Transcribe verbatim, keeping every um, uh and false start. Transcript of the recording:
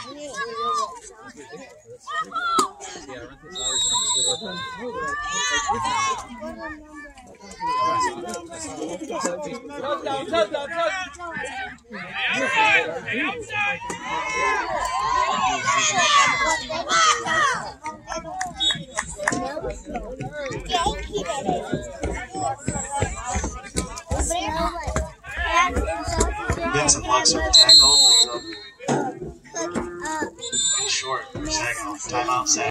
Touchdown, touchdown, touchdown. Get some blocks over tackle. Short. Second. Timeout set.